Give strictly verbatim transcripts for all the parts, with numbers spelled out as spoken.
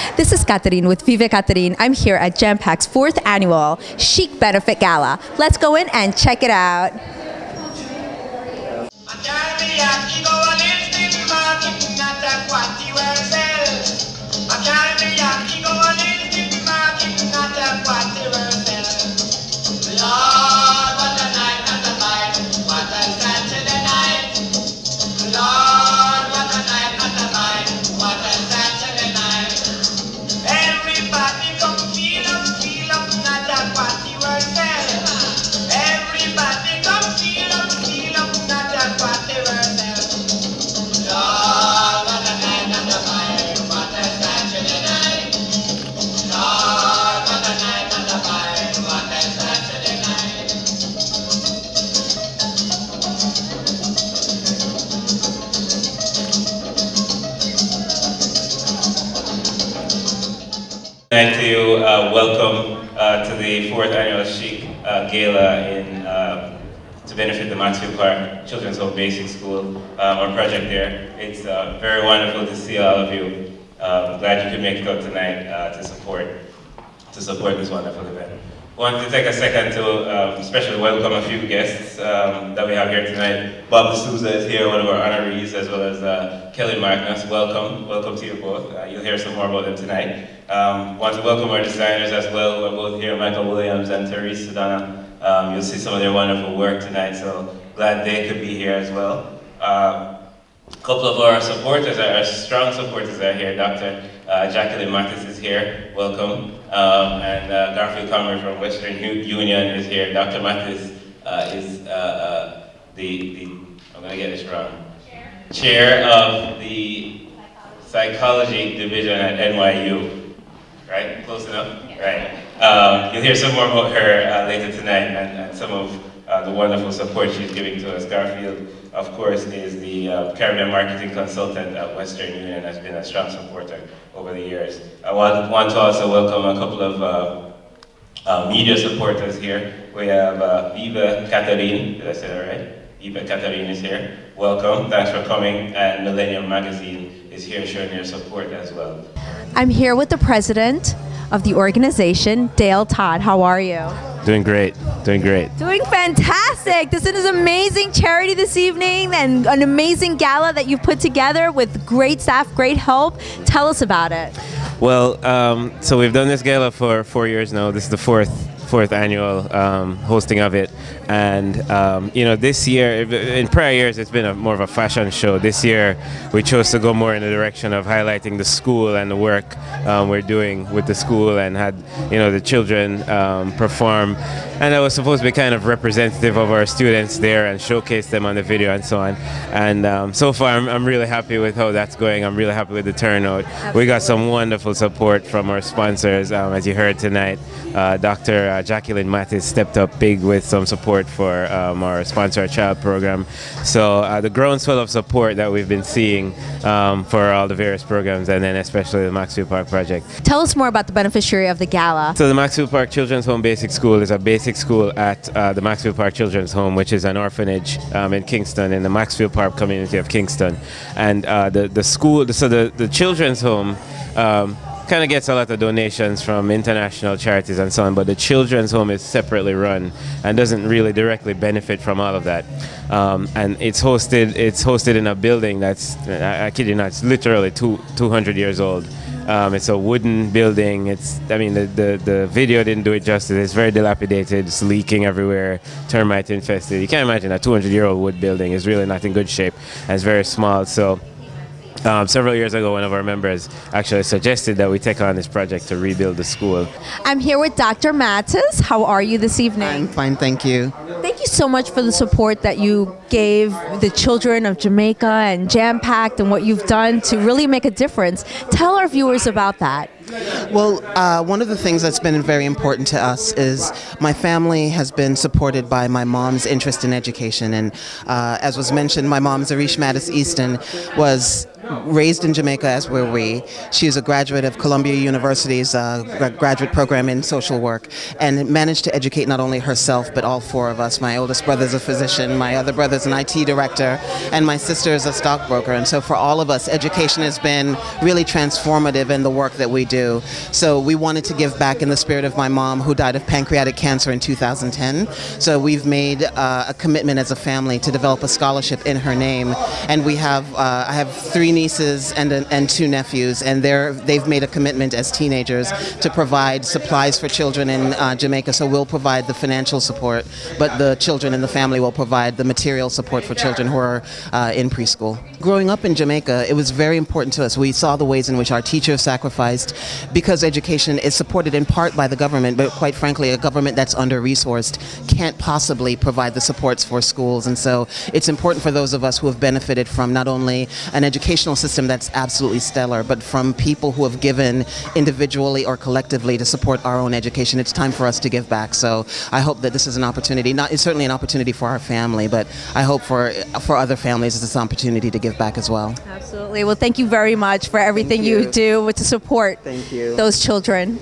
This is Katerin with VIVE Katerin. I'm here at Jampact's fourth annual Chic Benefit Gala. Let's go in and check it out. I'd like to uh, welcome uh, to the fourth annual Chic uh, Gala in, uh, to benefit the Maxfield Park Children's Home Basic School, um, our project there. It's uh, very wonderful to see all of you. Um, glad you could make it out tonight uh, to support to support this wonderful event. I wanted to take a second to um, especially welcome a few guests um, that we have here tonight. Bob D'Souza is here, one of our honorees, as well as uh, Kelly Magnus. Welcome, welcome to you both. Uh, you'll hear some more about them tonight. Um, want to welcome our designers as well, who are both here, Michael Williams and Terese, Syndonna. Um, you'll see some of their wonderful work tonight, so glad they could be here as well. Uh, a couple of our supporters, our strong supporters are here. Doctor Uh, Jacqueline Mattis is here, welcome. Um, and uh, Garfield Conway from Western U Union is here. Doctor Mattis uh, is uh, uh, the, the, I'm gonna get this wrong, chair, chair of the Psychology Division at N Y U. Right? Close enough? Yeah. Right. Um, you'll hear some more about her uh, later tonight and, and some of uh, the wonderful support she's giving to us. Garfield, of course, is the uh, Caribbean Marketing Consultant at Western Union, has been a strong supporter over the years. I want, want to also welcome a couple of uh, uh, media supporters here. We have uh, VIVE Katerin, did I say that right? VIVE Katerin is here. Welcome, thanks for coming. And Millennium Magazine is here showing their support as well. I'm here with the president of the organization, Dale Todd. How are you? Doing great, doing great. Doing fantastic. This is an amazing charity this evening and an amazing gala that you've put together with great staff, great help. Tell us about it. Well, um, so we've done this gala for four years now. This is the fourth fourth annual um, hosting of it, and um, you know, this year, in prior years it's been a, more of a fashion show. This year we chose to go more in the direction of highlighting the school and the work um, we're doing with the school, and had, you know, the children um, perform, and that was supposed to be kind of representative of our students there and showcase them on the video and so on. And um, so far I'm, I'm really happy with how that's going. I'm really happy with the turnout. We got some wonderful support from our sponsors, um, as you heard tonight. uh, Doctor Uh, Jacqueline Mattis stepped up big with some support for um, our Sponsor a Child program. So uh, the groundswell of support that we've been seeing um, for all the various programs, and then especially the Maxfield Park project. Tell us more about the beneficiary of the gala. So the Maxfield Park Children's Home Basic School is a basic school at uh, the Maxfield Park Children's Home, which is an orphanage um, in Kingston, in the Maxfield Park community of Kingston. And uh, the, the school, so the, the children's home um, kind of gets a lot of donations from international charities and so on, but the children's home is separately run and doesn't really directly benefit from all of that. Um, and it's hosted it's hosted in a building that's, I, I kid you not, it's literally two, 200 years old. Um, it's a wooden building. It's, I mean, the, the, the video didn't do it justice. It's very dilapidated. It's leaking everywhere, termite infested. You can't imagine a two hundred year old wood building is really not in good shape, and it's very small. So Um, several years ago, one of our members actually suggested that we take on this project to rebuild the school. I'm here with Doctor Mattis. How are you this evening? I'm fine, thank you. Thank you so much for the support that you gave the children of Jamaica and Jampact and what you've done to really make a difference. Tell our viewers about that. Well, uh, one of the things that's been very important to us is my family has been supported by my mom's interest in education. And uh, as was mentioned, my mom, Zarish Mattis Easton, was raised in Jamaica, as were we. She is a graduate of Columbia University's uh, graduate program in social work, and managed to educate not only herself but all four of us. My oldest brother is a physician, my other brother is an I T director, and my sister is a stockbroker. And so for all of us, education has been really transformative in the work that we do. So we wanted to give back in the spirit of my mom, who died of pancreatic cancer in two thousand ten. So we've made uh, a commitment as a family to develop a scholarship in her name, and we have uh, I have three nieces and and two nephews, and they're they've made a commitment as teenagers to provide supplies for children in uh, Jamaica. So we'll provide the financial support, but the children in the family will provide the material support for children who are uh, in preschool. Growing up in Jamaica, it was very important to us. We saw the ways in which our teachers sacrificed, because education is supported in part by the government, but quite frankly, a government that's under-resourced can't possibly provide the supports for schools. And so it's important for those of us who have benefited from not only an educational system that's absolutely stellar, but from people who have given individually or collectively to support our own education. It's time for us to give back. So I hope that this is an opportunity. Not, it's certainly an opportunity for our family, but I hope for for other families it's an opportunity to give back as well. Absolutely. Well, thank you very much for everything you. you do to support Thank you. those children.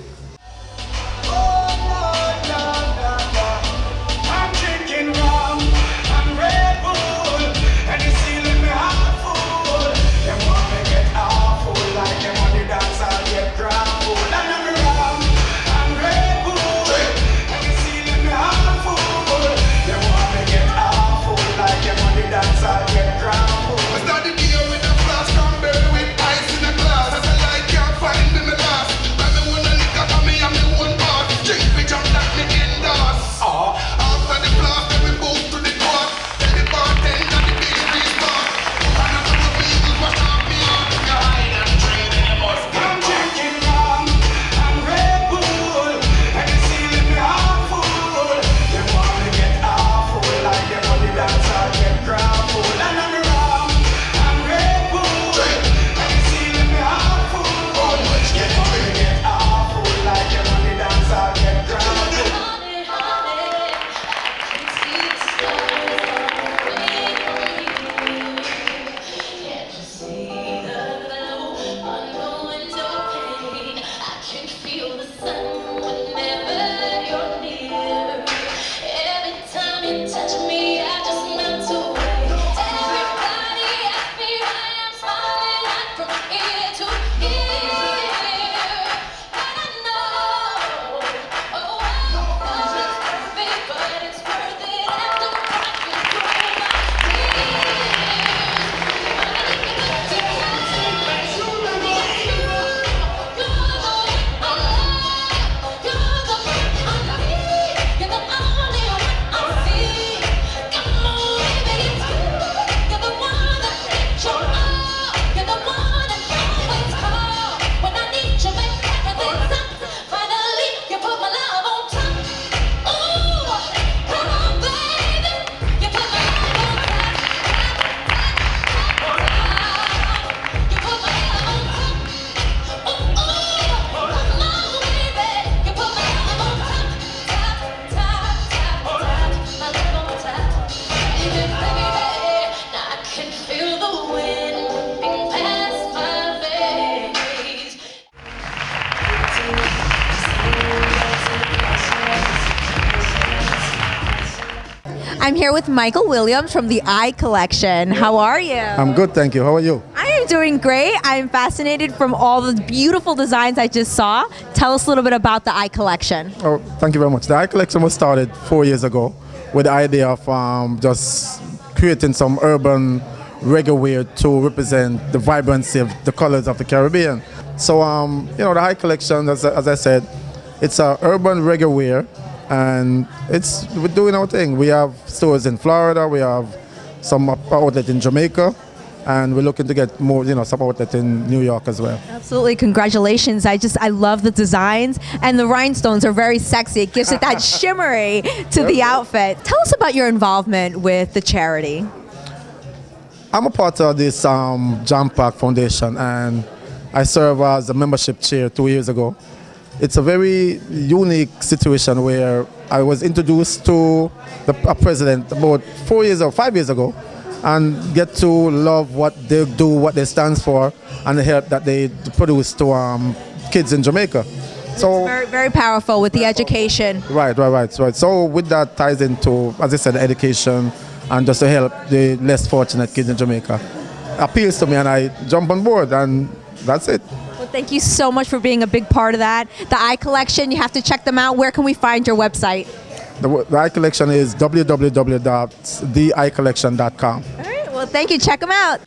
I'm here with Michael Williams from the I Collection. How are you? I'm good, thank you. How are you? I am doing great. I'm fascinated from all the beautiful designs I just saw. Tell us a little bit about the I Collection. Oh, thank you very much. The I Collection was started four years ago with the idea of um, just creating some urban reggae wear to represent the vibrancy of the colors of the Caribbean. So, um, you know, the I Collection, as, as I said, it's a urban reggae wear, and it's we're doing our thing. We have stores in Florida, we have some outlet in Jamaica, and we're looking to get more, you know, some outlet in New York as well. Absolutely, congratulations. I just, I love the designs, and the rhinestones are very sexy. It gives it that shimmery to the outfit. Tell us about your involvement with the charity. I'm a part of this um, Jampact Foundation, and I serve as a membership chair two years ago. It's a very unique situation where I was introduced to the a president about four years or five years ago, and get to love what they do, what they stand for, and the help that they produce to um, kids in Jamaica. So very, very powerful with the education. Right, right, right, right. So with that ties into, as I said, education and just to help the less fortunate kids in Jamaica. Appeals to me, and I jump on board, and that's it. Well, thank you so much for being a big part of that. The Eye Collection, you have to check them out. Where can we find your website? The, the Eye Collection is w w w dot the eye collection dot com. All right, well, thank you. Check them out.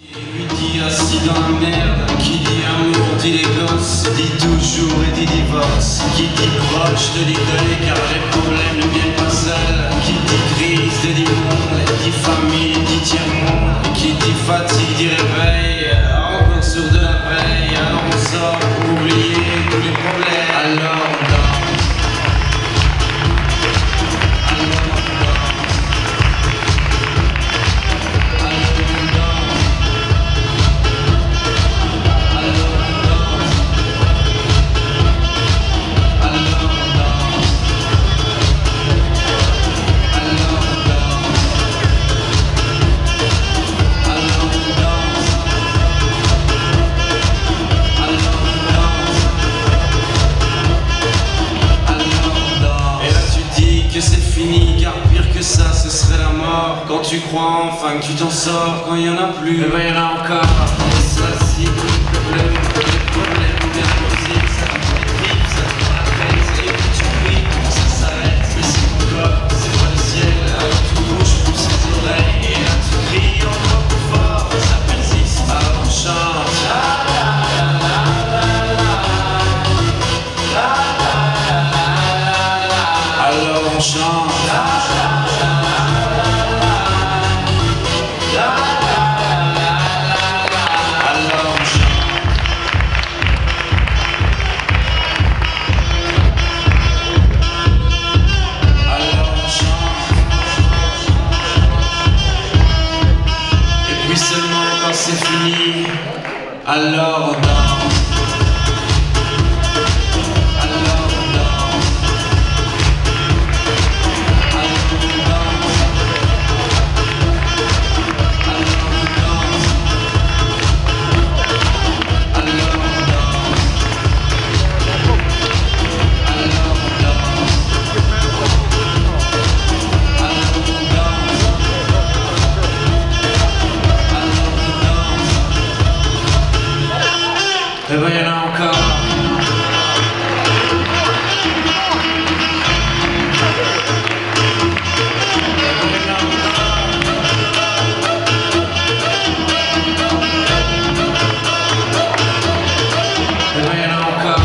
Dit les gosses, dit toujours et dit divorce. Qui dit proche te dit deuil car les problèmes ne viennent pas seuls. Qui dit crise te dit monde, dit famille, dit tiers-monde. Qui dit fatigue dit réveil, encore sourd de la veille. Alors on sort pour oublier tous les problèmes. Alors on danse. Alors on danse. Alors on danse. C'est fini, car pire que ça, ce serait la mort. Quand tu crois enfin que tu t'en sors, quand il y en a plus, eh ben il y en a encore. Et ça, si tous les problèmes, tous les problèmes, bien la musique, ça te déprime, ça te prend la tête, et puis tu pries, ça s'arrête. Mais c'est ton corps, c'est pas le ciel, alors tu bouges, pousse les oreilles, et là tu cries encore plus fort, ça persiste, alors on chante. La la la la la la la la. Alors on chante. La la la la la la. Alors on chante. Alors on chante. Et puis seulement quand c'est fini, alors on danse. Eh ben, il y en a encore. Eh ben, il y en a encore.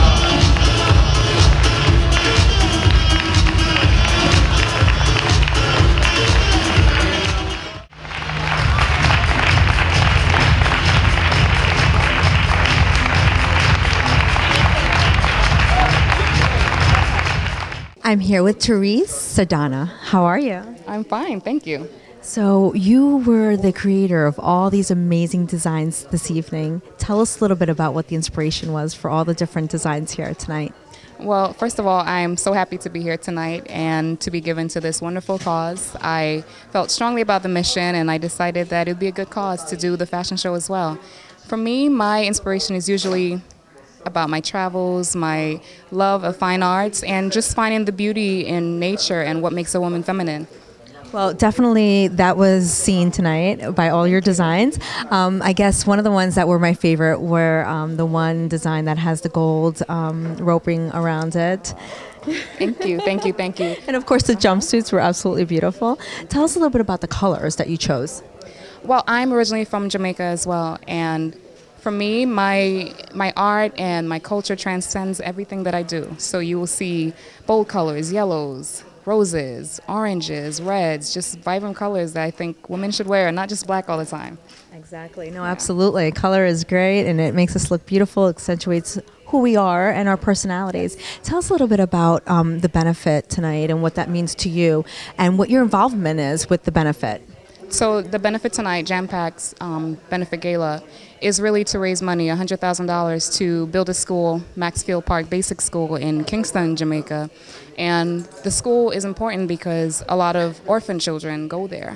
I'm here with Terese Syndonna. How are you? I'm fine, thank you. So you were the creator of all these amazing designs this evening. Tell us a little bit about what the inspiration was for all the different designs here tonight. Well, first of all, I'm so happy to be here tonight and to be given to this wonderful cause. I felt strongly about the mission and I decided that it would be a good cause to do the fashion show as well. For me, my inspiration is usually about my travels, my love of fine arts, and just finding the beauty in nature and what makes a woman feminine. Well, definitely that was seen tonight by all your designs. Um, I guess one of the ones that were my favorite were um, the one design that has the gold um, roping around it. Thank you, thank you, thank you. And of course the jumpsuits were absolutely beautiful. Tell us a little bit about the colors that you chose. Well, I'm originally from Jamaica as well, and for me, my my art and my culture transcends everything that I do. So you will see bold colors, yellows, roses, oranges, reds, just vibrant colors that I think women should wear, not just black all the time. Exactly. No, absolutely. Color is great, and it makes us look beautiful, accentuates who we are and our personalities. Tell us a little bit about um, the benefit tonight and what that means to you and what your involvement is with the benefit. So the benefit tonight, Jampact's um, benefit gala, is really to raise money, one hundred thousand dollars, to build a school, Maxfield Park Basic School in Kingston, Jamaica. And the school is important because a lot of orphan children go there.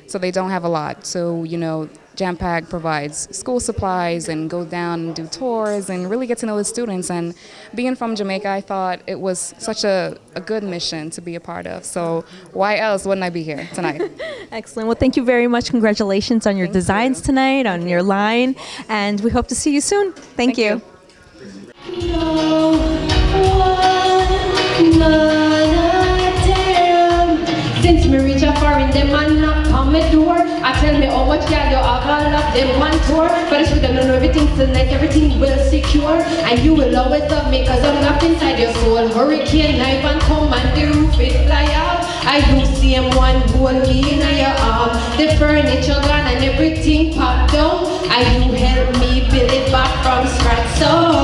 so they don't have a lot. So, you know, Jampact provides school supplies and go down and do tours and really get to know the students. And being from Jamaica, I thought it was such a, a good mission to be a part of. So why else wouldn't I be here tonight? Excellent. Well, thank you very much. Congratulations on your Thank designs you. tonight, on your line, and we hope to see you soon. Thank, Thank you. you. No one, none, damn. Since me reach a foreign, them man knock on my door. I tell me how much girl you have, all of them on tour. But I should have known everything tonight, everything will secure. And you will always love me, cause I'm locked inside your soul. Hurricane knife and come and the roof it fly out. I do see him one hold me in your arm. The furniture gone and everything popped down. I you help me build it back from scratch. So